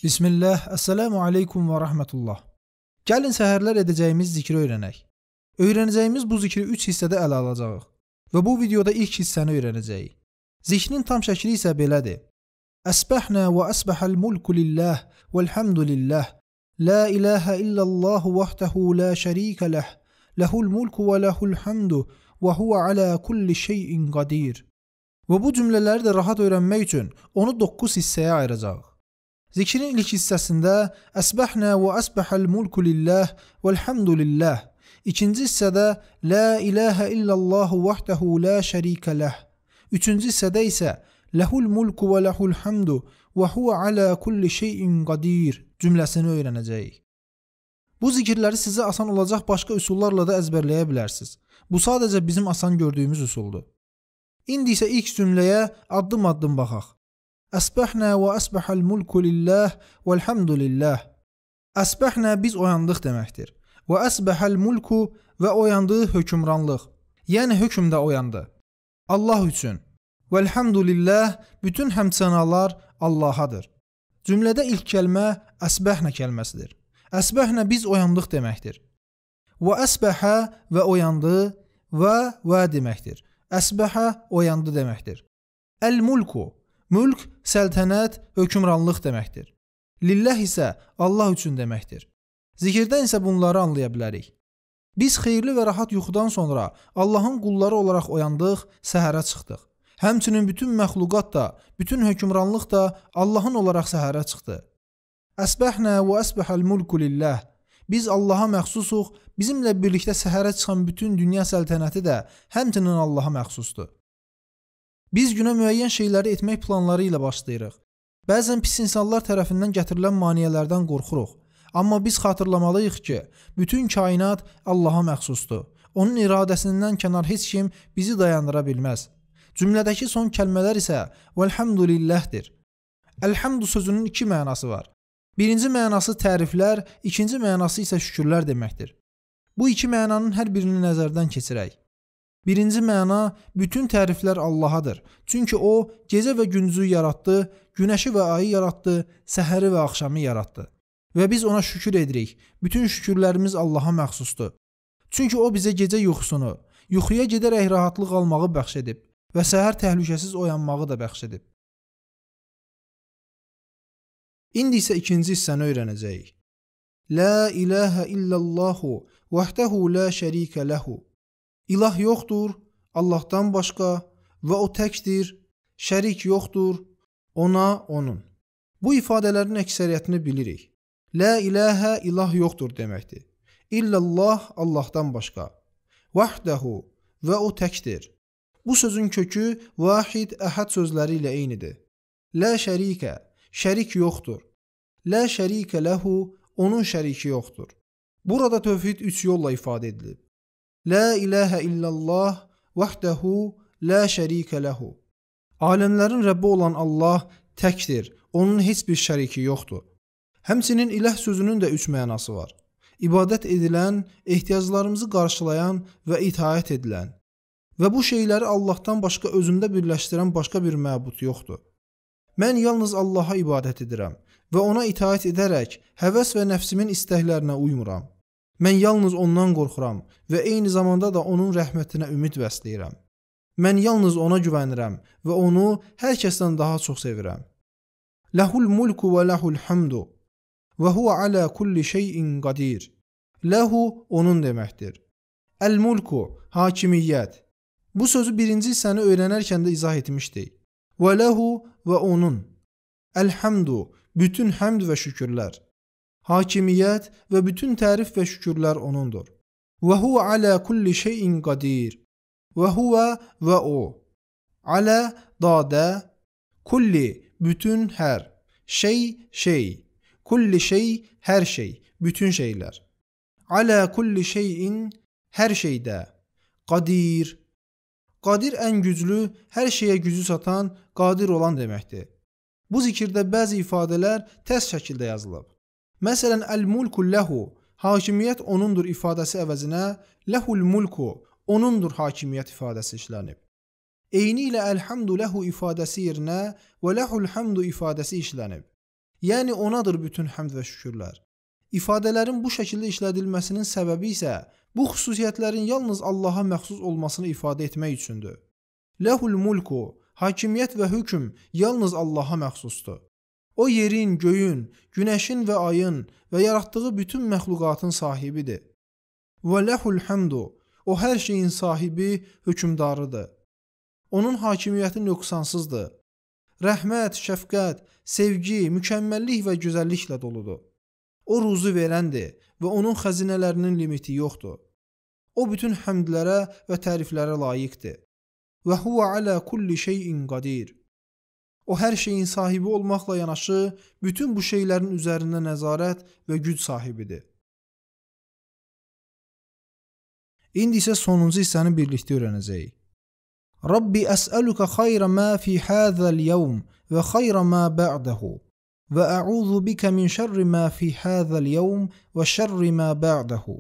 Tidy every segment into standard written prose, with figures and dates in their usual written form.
Bismillah, Esselamu Aleykum və Rahmetullah. Gəlin səhərlər edəcəyimiz zikri öyrənək. Öyrənəcəyimiz bu zikri 3 hissədə ələ alacağıq və bu videoda ilk hissəni öyrənəcəyik. Zikrin tam şəkli isə belədir. Əsbəhnə və əsbəhəl mulku lillah vəlhamdülillah. La ilahə illallahu vəhdəhu la şərikə ləh. Ləhul mulku və ləhul hamdu və huvə alə kulli şeyin qadir. Və bu cümlələri də rahat öyrənmək üçün onu 9 hissəyə ayıracağıq. Zikrin ilk hissəsində əsbəhnə və əsbəhəl mulku lillah vəlhamdülillah. İkinci hissədə la ilahə illallahu vəhdəhu la şərikə ləh. Üçüncü hissədə isə ləhul mulku və ləhul hamdu və huvə alə kulli şeyin qadir cümləsini öyrənəcəyik. Bu zikirləri sizə asan olacaq başqa üsullarla da əzbərləyə bilərsiniz. Bu sadəcə bizim asan gördüyümüz üsuldur. İndi isə ilk cümləyə addım-addım baxaq. Əsbəhnə və əsbəhəl mulku lillah vəlhamdülillah. Əsbəhnə biz oyandıq deməkdir. Və əsbəhəl mulku və oyandığı hökmranlıq. Yəni hökm də oyandı. Allah üçün. Vəlhamdülillah bütün həmd sənalar Allahadır. Cümlədə ilk kəlmə əsbəhnə kəlməsidir. Əsbəhnə biz oyandıq deməkdir. Və əsbəhə və oyandı və deməkdir. Əsbəhə oyandı deməkdir. Əl-mulku mülk, səltənət, hökmranlıq deməkdir. Lillah isə Allah üçün deməkdir. Zikirdən isə bunları anlaya bilərik. Biz xeyirli və rahat yuxudan sonra Allahın qulları olaraq oyandıq, səhərə çıxdıq. Həmçinin bütün məxluqat da, bütün hökmranlıq da Allahın olaraq səhərə çıxdı. Əsbəhnə və əsbəhəl mulku lillah. Biz Allaha məxsusuq, bizimlə birlikdə səhərə çıxan bütün dünya səltənəti də həmçinin Allaha məxsusdur. Biz günə müəyyən şeyləri etmək planları ilə başlayırıq. Bəzən pis insanlar tərəfindən gətirilən maneələrdən qorxuruq. Amma biz xatırlamalıyıq ki, bütün kainat Allaha məxsusdur. Onun iradəsindən kənar heç kim bizi dayandıra bilməz. Cümlədəki son kəlmələr isə vəlhamdülillahdir. Əlhamdu sözünün 2 mənası var. Birinci mənası təriflər, ikinci mənası isə şükürlər deməkdir. Bu 2 mənanın hər birini nəzərdən keçirək. Birinci məna, bütün təriflər Allahadır. Çünki O, gecə və gündüzü yaratdı, günəşi və ayı yaratdı, səhəri və axşamı yaratdı. Və biz ona şükür edirik. Bütün şükürlərimiz Allaha məxsusdur. Çünki O bizə gecə yuxusunu, yuxuya gedərək rahatlıq almağı bəxş edib və səhər təhlükəsiz oyanmağı da bəxş edib. İndi isə ikinci hissəni öyrənəcəyik. La ilahə illallahu vəhdəhu la şərikə ləhu. İlah yoxdur, Allahdan başqa və O təkdir, şərik yoxdur, ona, onun. Bu ifadələrin əksəriyyətini bilirik. La ilahə ilah yoxdur deməkdir. İllallah Allahdan başqa. Vəhdəhu və O təkdir. Bu sözün kökü vahid, əhəd sözləri ilə eynidir. La şərikə, şərik yoxdur. La şərikə ləhu, onun şəriki yoxdur. Burada tövhid 3 yolla ifadə edilib. La ilahə illallah vəhdəhu la şərikə ləhu. Aləmlərin Rəbbi olan Allah təkdir, onun heç bir şəriki yoxdur. Həmçinin ilah sözünün də 3 mənası var. İbadət edilən, ehtiyaclarımızı qarşılayan və itaət edilən. Və bu şeyləri Allahdan başqa özündə birləşdirən başqa bir məbud yoxdur. Mən yalnız Allaha ibadət edirəm və ona itaət edərək həvəs və nəfsimin istəklərinə uymuram. Mən yalnız ondan qorxuram və eyni zamanda da onun rəhmətinə ümid bəsləyirəm. Mən yalnız ona güvənirəm və onu hər kəsdən daha çox sevirəm. Ləhul mulku və ləhul hamdu və huvə alə kulli şeyin qadir. Ləhu onun deməkdir. Əl-mulku, hakimiyyət. Bu sözü birinci hissəni öyrənərkən də izah etmişdik. Və ləhu və onun. Əl-hamdu, bütün həmd və şükürlər. Hakimiyyət və bütün tərif və şükürlər onundur. Və huvə alə kulli şeyin qadir. Və huvə və o. Alə, dadə, kulli, bütün hər. Şey. Kulli şey, hər şey, bütün şeylər. Alə kulli şeyin, hər şeydə. Qadir. Qadir ən güclü, hər şeyə gücü satan, qadir olan deməkdir. Bu zikirdə bəzi ifadələr tərs şəkildə yazılıb. Məsələn, əl-mulku ləhu, hakimiyyət onundur ifadəsi əvəzinə ləhul mulku, onundur hakimiyyət ifadəsi işlənib. Eyni ilə əlhamdu ləhu ifadəsi yerinə və ləhul hamdu ifadəsi işlənib. Yəni onadır bütün həmd və şükürlər. İfadələrin bu şəkildə işlədilməsinin səbəbi isə bu xüsusiyyətlərin yalnız Allaha məxsus olmasını ifadə etmək üçündür. Ləhul mulku, hakimiyyət və hökm yalnız Allaha məxsusdur. O yerin, göyün, günəşin və ayın və yaratdığı bütün məxluqatın sahibidir. Və ləhul hamdu, o hər şeyin sahibi, hökmdarıdır. Onun hakimiyyəti nöqsansızdır. Rəhmət, şəfqət, sevgi, mükəmməllik və gözəlliklə doludur. O ruzu verəndir və onun xəzinələrinin limiti yoxdur. O bütün həmdlərə və təriflərə layiqdir. Və huvə alə kulli şeyin qadir. O hər şeyin sahibi olmaqla yanaşı, bütün bu şeylərin üzərində nəzarət və güc sahibidir. İndi isə sonuncu hissəni birlikdə öyrənəcəyik. Rabbi əs'əluka xayrə mə fi həzəl yevm və xayrə mə bə'dəhu və ə'udhu bikə min şərri mə fi həzəl yevm və şərri mə bə'dəhu.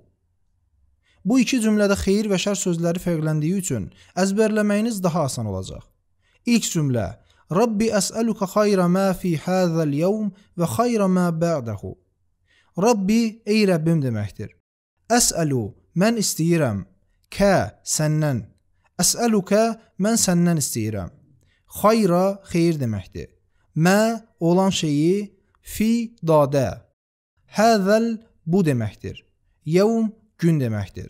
Bu iki cümlədə xeyir və şər sözləri fərqləndiyi üçün əzbərləməyiniz daha asan olacaq. İlk cümlə Rabbi əs'əluka xayrə mə fi həzəl yevm və xayrə mə bə'dəhu. Rabbi, ey Rəbbim deməkdir. Əs'əlu, mən istəyirəm. Kə, səndən. Əs'əlukə, mən səndən istəyirəm. Xayra, xeyir deməkdir. Mə, olan şeyi, fi, dadə. Həzəl, bu deməkdir. Yevm, gün deməkdir.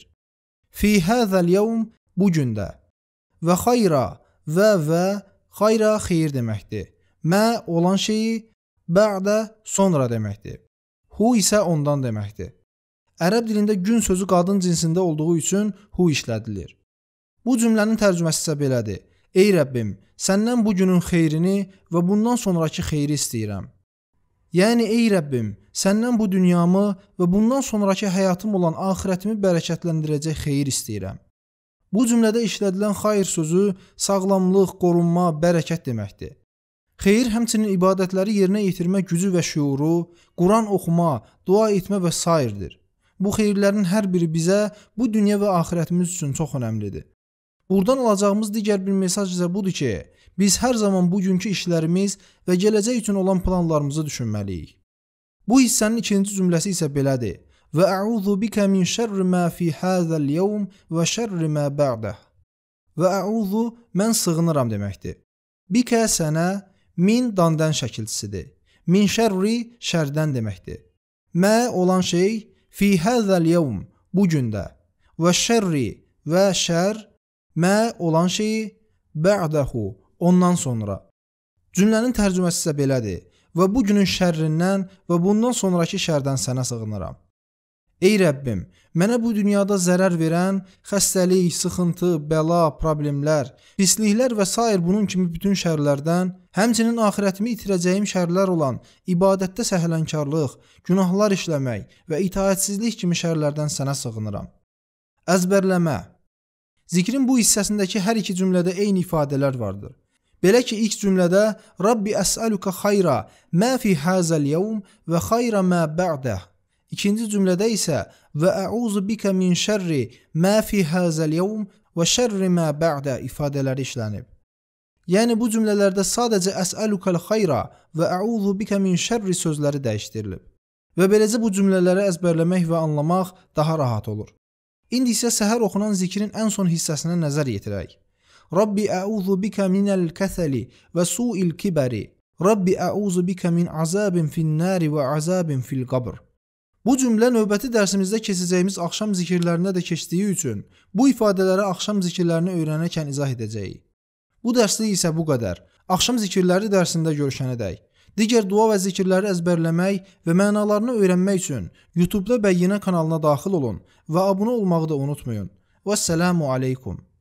Fi həzəl yevm, bu gündə. Və xayra, və, xayra, xeyir deməkdir. Mə, olan şeyi, bə'də, sonra deməkdir. Hu isə ondan deməkdir. Ərəb dilində gün sözü qadın cinsində olduğu üçün hu işlədilir. Bu cümlənin tərcüməsi isə belədir. Ey Rəbbim, səndən bu günün xeyrini və bundan sonraki xeyri istəyirəm. Yəni, ey Rəbbim, səndən bu dünyamı və bundan sonraki həyatım olan axirətimi bərəkətləndirəcək xeyir istəyirəm. Bu cümlədə işlədilən xayr sözü sağlamlıq, qorunma, bərəkət deməkdir. Xeyir həmçinin ibadətləri yerinə yetirmə gücü və şüuru, Quran oxuma, dua etmə və sairdir. Bu xeyirlərin hər biri bizə bu dünya və axirətimiz üçün çox önəmlidir. Buradan alacağımız digər bir mesaj isə budur ki, biz hər zaman bugünkü işlərimiz və gələcək üçün olan planlarımızı düşünməliyik. Bu hissənin ikinci cümləsi isə belədir. Və ə'udhu bikə min şərri mə fi həzəl yevm və şərri mə bə'də. Və ə'udhu, mən sığınıram deməkdir. Bikə sənə, min dandən şəkilçisidir. Min şərri, şərdən deməkdir. Mə olan şey, fi həzəl yevm, bu gündə. Və şərri, və şər, mə olan şeyi, bə'dəhu, ondan sonra. Cümlənin tərcüməsi isə belədir. Və bu günün şərrindən və bundan sonraki şərdən sənə sığınıram. Ey Rəbbim, mənə bu dünyada zərər verən, xəstəlik, sıxıntı, bəla, problemlər, pisliklər və sair bunun kimi bütün şərlərdən, həmçinin axirətimi itirəcəyim şərlər olan ibadətdə səhlənkarlıq, günahlar işləmək və itaətsizlik kimi şərlərdən sənə sığınıram. Əzbərləmə. Zikrin bu hissəsindəki hər iki cümlədə eyni ifadələr vardır. Belə ki, ilk cümlədə Rabbi əs'əluka xayra mə fi həzəl yevm və xayra mə bə'də. İkinci cümlədə isə və ə'uzu bikə min şərri mə fi həzəl yevm və şərri mə bə'də ifadələri işlənib. Yəni bu cümlələrdə sadəcə əs'əlukəl xayra və ə'uzu bikə min şərri sözləri dəyişdirilib. Və beləcə bu cümlələri əzbərləmək və anlamaq daha rahat olur. İndi isə səhər oxunan zikrin ən son hissəsinə nəzər yetirək. Rabbi ə'uzu bikə minəl kəsəli və su'il kibəri. Rabbi ə'uzu bikə min azabin finnəri və azabin fil qabr. Bu cümlə növbəti dərsimizdə keçəcəyimiz axşam zikirlərində də keçdiyi üçün bu ifadələri axşam zikirlərini öyrənərkən izah edəcəyik. Bu dərslik isə bu qədər. Axşam zikirləri dərsində görüşənədək. Digər dua və zikirləri əzbərləmək və mənalarını öyrənmək üçün YouTube-da Bəyyinə kanalına daxil olun və abunə olmağı da unutmayın. Vəssalamu aleykum.